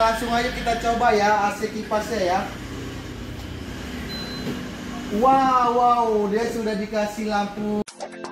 Langsung aja kita coba ya AC kipasnya ya. Wow, dia sudah dikasih lampu.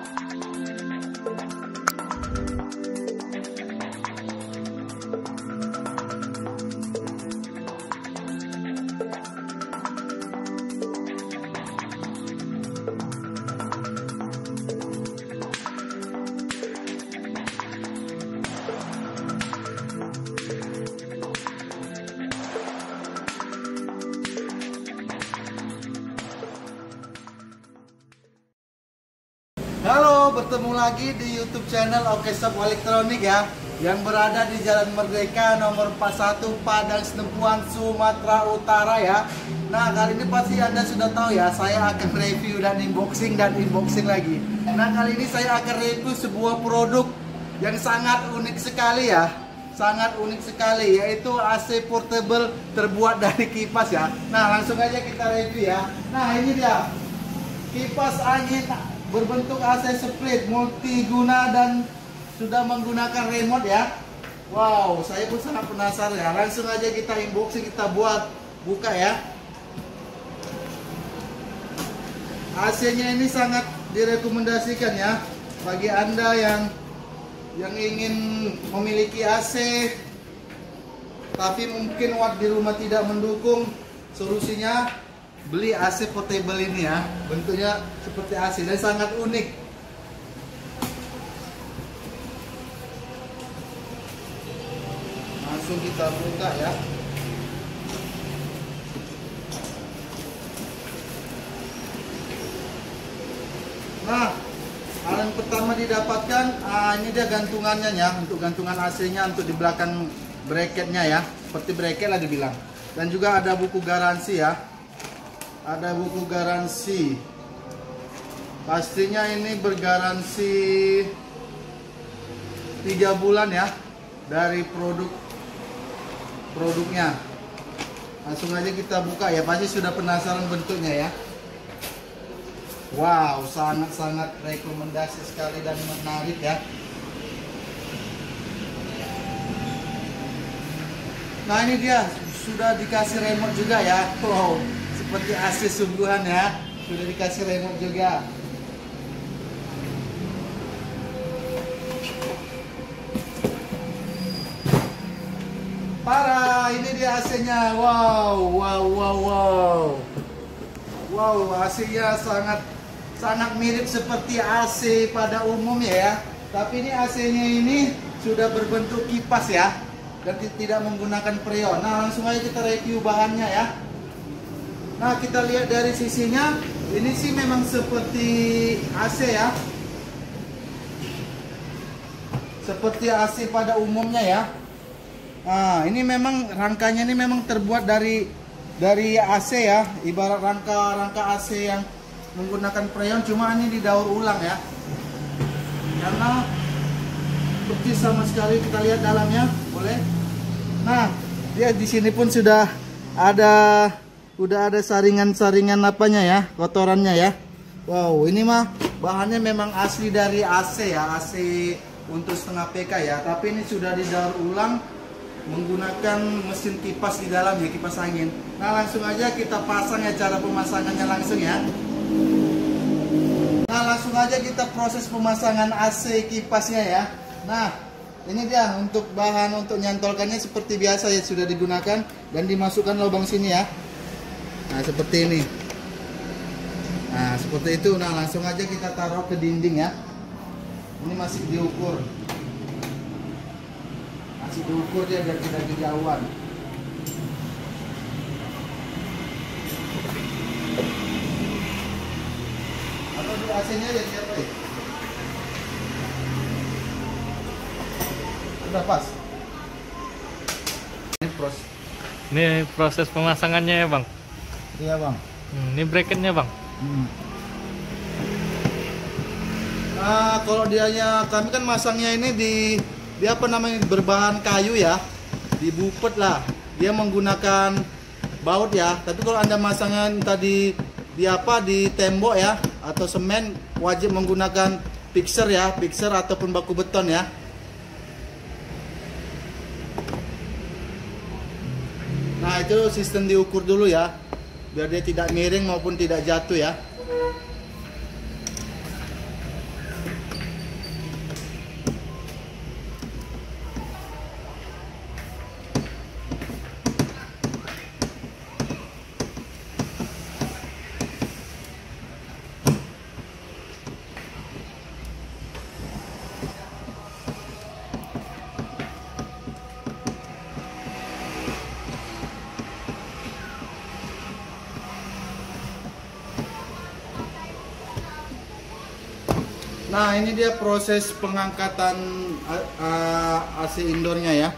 Halo, bertemu lagi di YouTube channel Oke Shop Elektronik ya, yang berada di Jalan Merdeka nomor 41 Padang Setempuan, Sumatera Utara ya. Nah, kali ini pasti Anda sudah tahu ya, saya akan review dan unboxing lagi. Nah, kali ini saya akan review sebuah produk yang sangat unik sekali ya. Sangat unik sekali, yaitu AC portable terbuat dari kipas ya. Nah, langsung aja kita review ya. Nah, ini dia kipas angin berbentuk AC split multiguna dan sudah menggunakan remote ya. Wow, saya pun sangat penasaran ya. Langsung aja kita unboxing, kita buka ya. AC-nya ini sangat direkomendasikan ya bagi Anda yang ingin memiliki AC tapi mungkin watt di rumah tidak mendukung. Solusinya beli AC portable ini ya, bentuknya seperti AC dan sangat unik. Langsung kita buka ya. Nah, hal yang pertama didapatkan, ini dia gantungannya ya, untuk gantungan AC-nya, untuk di belakang bracketnya ya, seperti bracket lah dibilang. Dan juga ada buku garansi ya. Ada buku garansi. Pastinya ini bergaransi 3 bulan ya dari produknya. Langsung aja kita buka ya. Pasti sudah penasaran bentuknya ya. Wow, sangat-sangat rekomendasi sekali dan menarik ya. Nah, ini dia sudah dikasih remote juga ya. Wow, seperti AC sungguhan ya, sudah dikasih remote juga. Parah, ini dia AC-nya. Wow, AC-nya sangat mirip seperti AC pada umumnya ya. Tapi ini AC-nya ini sudah berbentuk kipas ya, dan tidak menggunakan freon. Nah, langsung aja kita review bahannya ya. Nah, kita lihat dari sisinya, ini sih memang seperti AC ya, seperti AC pada umumnya ya. Nah, ini memang rangkanya ini memang terbuat dari AC ya, ibarat rangka AC yang menggunakan freon, cuma ini didaur ulang ya, karena bersih sama sekali. Kita lihat dalamnya, boleh. Nah, dia di sini pun sudah ada saringan-saringan apanya ya, kotorannya ya. Wow, ini mah bahannya memang asli dari AC ya, AC untuk setengah PK ya, tapi ini sudah didaur ulang menggunakan mesin kipas di dalam ya, kipas angin. Nah, langsung aja kita pasang ya, cara pemasangannya langsung ya. Nah, langsung aja kita proses pemasangan AC kipasnya ya. Nah, ini dia untuk bahan untuk nyantolkannya seperti biasa ya, sudah digunakan dan dimasukkan lubang sini ya. Nah, seperti ini. Nah, seperti itu. Nah, langsung aja kita taruh ke dinding ya. Ini masih diukur. Masih diukur dia biar tidak kejauhan. Atau di AC-nya ya siapa ya? Udah pas. Ini proses pemasangannya ya, Bang. Iya, Bang. Ini bracketnya, Bang. Nah, kalau kami kan masangnya ini di apa namanya, berbahan kayu ya, di bupet lah. Dia menggunakan baut ya. Tapi kalau Anda masangnya tadi di tembok ya atau semen, wajib menggunakan fixer ya, fixer ataupun baku beton ya. Nah, itu sistem diukur dulu ya, biar dia tidak miring maupun tidak jatuh ya. Nah, ini dia proses pengangkatan AC indoornya ya.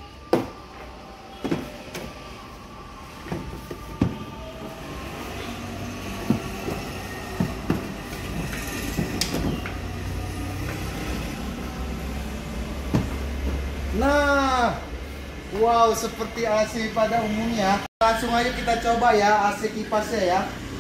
Nah, wow, seperti AC pada umumnya. Langsung aja kita coba ya AC kipasnya ya.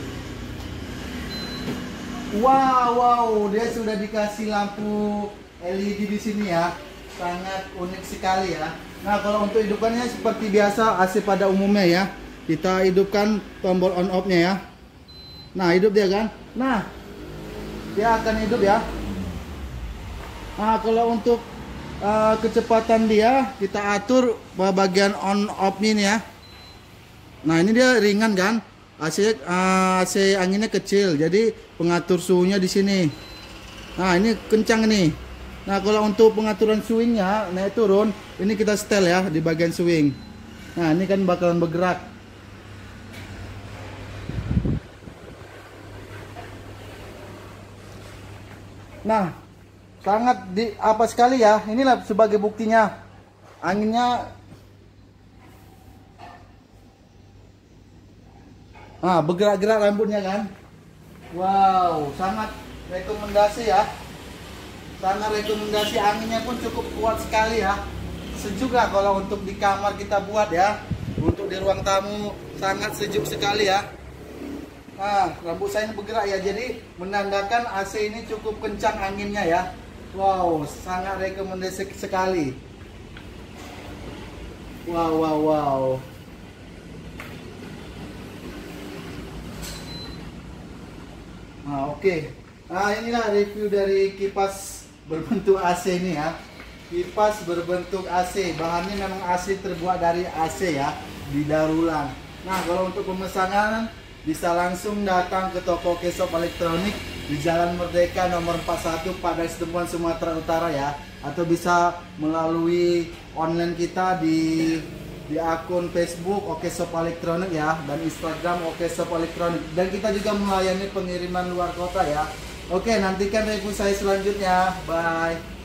Wow, dia sudah dikasih lampu LED di sini ya, sangat unik sekali ya. Nah, kalau untuk hidupannya seperti biasa AC pada umumnya ya, kita hidupkan tombol on off-nya ya. Nah, hidup dia kan? Nah, dia akan hidup ya. Nah, kalau untuk kecepatan dia kita atur bagian on off ini ya. Nah, ini dia ringan kan? AC anginnya kecil, jadi pengatur suhunya di sini. Nah, ini kencang nih. Nah, kalau untuk pengaturan swingnya naik turun, ini kita setel ya di bagian swing. Nah, ini kan bakalan bergerak. Nah, sangat apa sekali ya. Inilah sebagai buktinya. Anginnya bergerak-gerak rambutnya kan. Wow, sangat rekomendasi ya. Sangat rekomendasi, anginnya pun cukup kuat sekali ya. Sejuk lah kalau untuk di kamar kita buat ya. Untuk di ruang tamu sangat sejuk sekali ya. Nah, rambut saya ini bergerak ya. Jadi menandakan AC ini cukup kencang anginnya ya. Wow, sangat rekomendasi sekali. Wow. Nah, oke. Nah, inilah review dari kipas berbentuk AC ini ya. Kipas berbentuk AC, bahannya memang AC, terbuat dari AC ya, didaur ulang. Nah, kalau untuk pemesanan bisa langsung datang ke toko Kesop Elektronik di Jalan Merdeka nomor 41 pada Setempuan Sumatera Utara ya, atau bisa melalui online kita di akun Facebook Oke Shop Elektronik ya, dan Instagram Oke Shop Elektronik, dan kita juga melayani pengiriman luar kota ya. Oke, nantikan review saya selanjutnya. Bye.